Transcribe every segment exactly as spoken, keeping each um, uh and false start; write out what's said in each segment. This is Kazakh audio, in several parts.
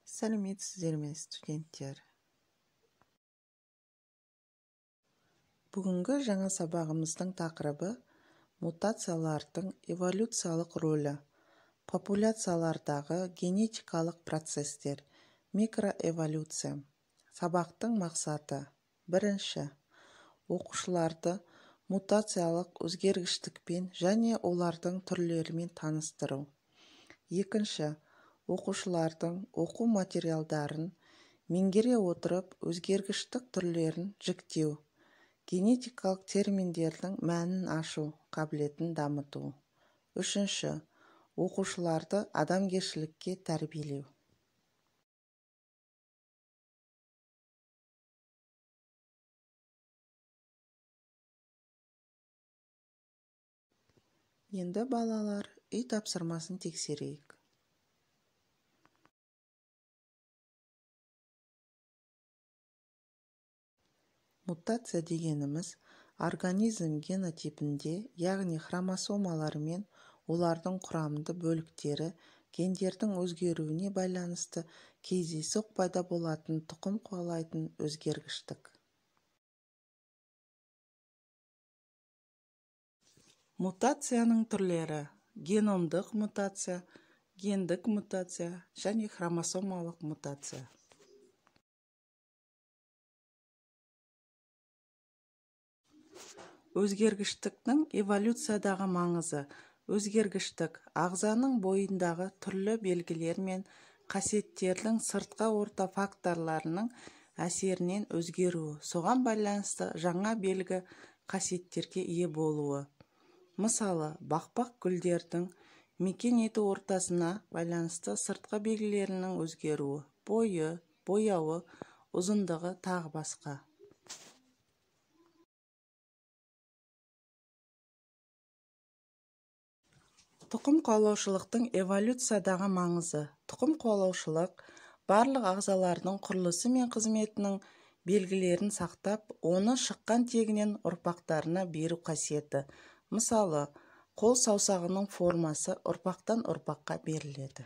Сәлеметсіздер ме, студенттер? Бүгінгі жаңа сабағымыздың тақырыбы мутациялардың эволюциялық рөлі, популяциялардағы генетикалық процестер, микроэволюция. Сабақтың мақсаты: бірінші, оқушыларды мутациялық өзгергіштікпен және олардың түрлерімен таныстыру. Екінші, оқушылардың оқу материалдарын меңгере отырып өзгергіштік түрлерін жіктеу, генетикалық терминдердің мәнін ашу қабілетін дамыту. Үшінші, оқушыларды адамгершілікке тәрбиелеу. Енді балалар, үй тапсырмасын тексерейік. Мутация дегеніміз организм генотипінде, яғни хромосомалары мен олардың құрамды бөліктері гендердің өзгеруіне байланысты кездейсоқ пайда болатын тұқым қуалайтын өзгергіштік. Мутацияның түрлері: геномдық мутация, гендік мутация және хромосомалық мутация. Өзгергіштіктің эволюциядағы маңызы: өзгергіштік ағзаның бойындағы түрлі белгілер мен қасиеттердің сыртқы орта факторларының әсерінен өзгеруі, соған байланысты жаңа белгі қасиеттерге ие болуы. Мысалы, бақбақ гүлдердің мекен ету ортасына байланысты сыртқы белгілерінің өзгеруі, бойы, бояуы, ұзындығы тағы басқа. Тұқым қуалаушылықтың эволюциядағы маңызы: тұқым қуалаушылық барлық ағзалардың құрылысы мен қызметінің белгілерін сақтап, оны шыққан тегінен ұрпақтарына беру қасиеті. Мысалы, қол саусағының формасы ұрпақтан ұрпаққа беріледі.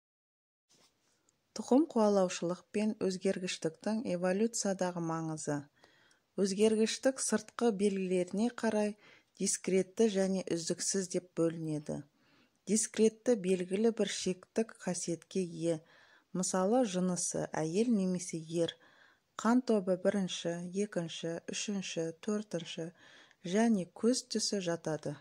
Тұқым қуалаушылық пен өзгергіштіктің эволюциядағы маңызы: өзгергіштік сыртқы белгілеріне қарай дискретті және үздіксіз деп бөлінеді. Дискретті белгілі бір шектік қасиетке ие, мысалы жынысы әйел немесе ер, қан тобы бірінші, екінші, үшінші, төртінші және көз түсі жатады.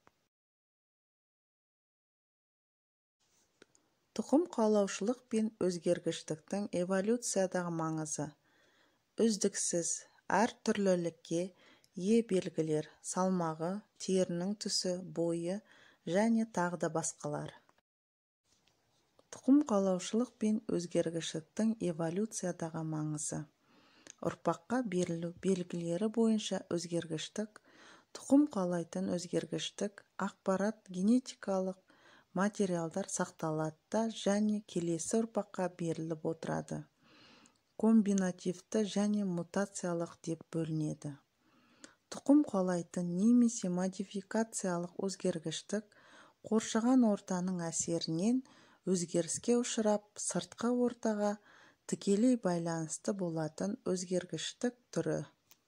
Тұқым қуалаушылық пен өзгергіштіктің эволюциядағы маңызы: үздіксіз, әр түрлілікке ие белгілер, салмағы, терінің түсі, бойы және тағы да басқалар. Тұқым қуалаушылық пен өзгергіштіктің эволюциядағы маңызы: ұрпаққа берілу белгілері бойынша өзгергіштік, тұқым қуалайтын өзгергіштік, ақпарат генетикалық материалдар сақталады да және келесі ұрпаққа беріліп отырады. Комбинативті және мутациялық деп бөлінеді. Тұқым қуалайтын немесе модификациялық өзгергіштік қоршаған ортаның әсерінен өзгеріске ұшырап, сыртқы ортаға тікелей байланысты болатын өзгергіштік түрі.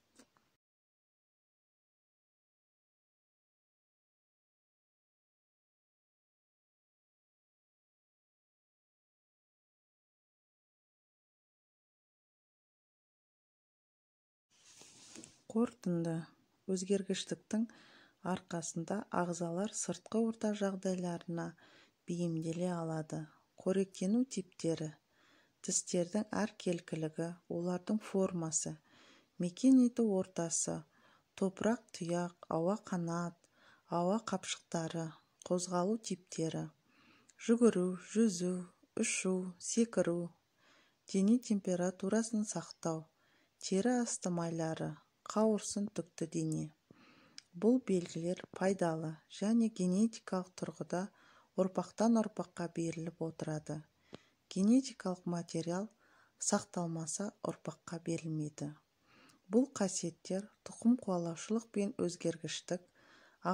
Қорытынды: өзгергіштіктің арқасында ағзалар сыртқы орта жағдайларына бейімделе алады. Қоректену типтері: тістердің әркелкілігі, олардың формасы, мекен ету ортасы, топырақ тұяқ, ауа қанат, ауа қапшықтары, қозғалу типтері: жүгіру, жүзу, ұшу, секіру, дене температурасын сақтау, тері асты майлары, қауырсын түкті дене. Бұл белгілер пайдалы және генетикалық тұрғыда ұрпақтан ұрпаққа беріліп отырады. Генетикалық материал сақталмаса ұрпаққа берілмейді. Бұл қасиеттер тұқым қуалаушылық пен өзгергіштік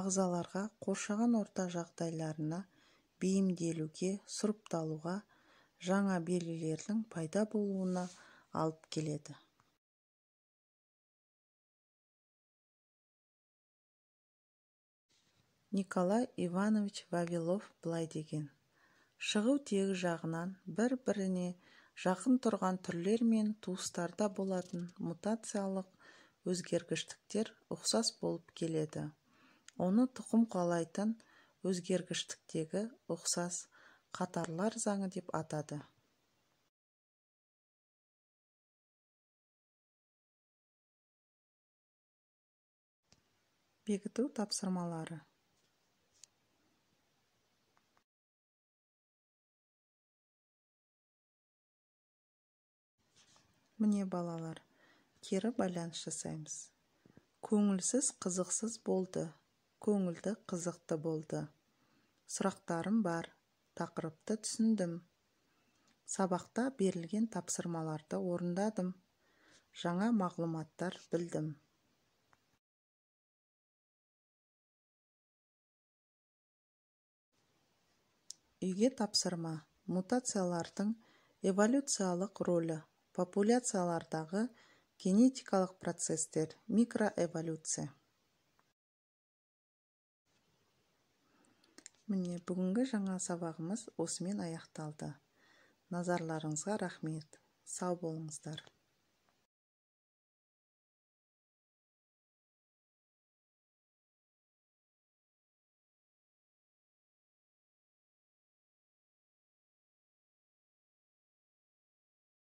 ағзаларға қоршаған орта жағдайларына бейімделуге, сұрыпталуға жаңа белгілердің пайда болуына алып келеді. Николай Иванович Вавилов былай деген: шығу тегі жағынан бір-біріне жақын тұрған түрлер мен туыстарда болатын мутациялық өзгергіштіктер ұқсас болып келеді. Оны тұқым қуалайтын өзгергіштіктегі ұқсас қатарлар заңы деп атады. Бекіту тапсырмалары. Міне балалар, кері байланыс жасаймыз. Көңілсіз қызықсыз болды, көңілді қызықты болды. Сұрақтарым бар, тақырыпты түсіндім. Сабақта берілген тапсырмаларды орындадым. Жаңа мағлұматтар білдім. Үйге тапсырма: мутациялардың эволюциялық рөлі, популяциялардағы генетикалық процестер, микроэволюция. Міне, бүгінгі жаңа сабағымыз осымен аяқталды. Назарларыңызға рахмет. Сау болыңыздар.